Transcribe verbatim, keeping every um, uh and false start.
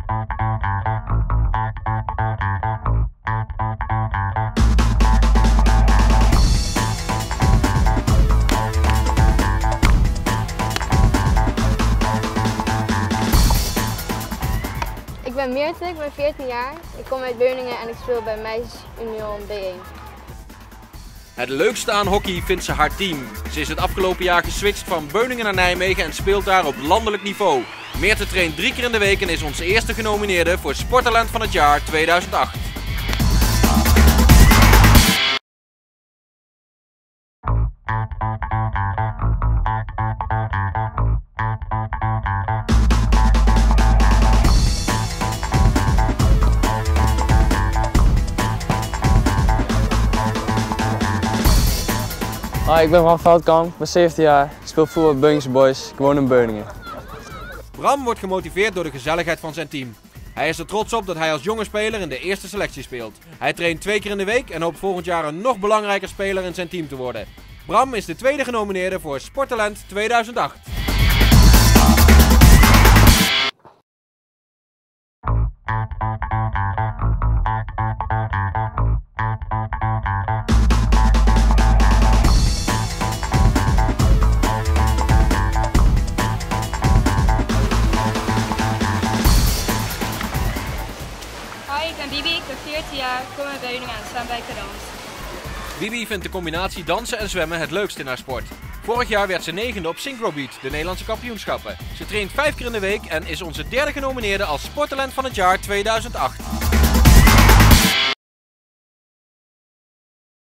Ik ben Meerte, ik ben veertien jaar. Ik kom uit Beuningen en ik speel bij Meisjes Union B één. Het leukste aan hockey vindt ze haar team. Ze is het afgelopen jaar geswitcht van Beuningen naar Nijmegen en speelt daar op landelijk niveau. Meerte traint drie keer in de week en is onze eerste genomineerde voor Sporttalent van het jaar tweeduizend acht. Hoi, ik ben Bram Veldkamp, ik ben zeventien jaar, ik speel voetbal bij Beuningse Boys, ik woon in Beuningen. Bram wordt gemotiveerd door de gezelligheid van zijn team. Hij is er trots op dat hij als jonge speler in de eerste selectie speelt. Hij traint twee keer in de week en hoopt volgend jaar een nog belangrijker speler in zijn team te worden. Bram is de tweede genomineerde voor Sporttalent tweeduizend acht. Hoi, ik ben Bibi, ik ben veertien jaar, ik kom uit Beuningen en zwem bij Cadans. Bibi vindt de combinatie dansen en zwemmen het leukst in haar sport. Vorig jaar werd ze negende op Synchro Beat, de Nederlandse kampioenschappen. Ze traint vijf keer in de week en is onze derde genomineerde als Sporttalent van het jaar tweeduizend acht.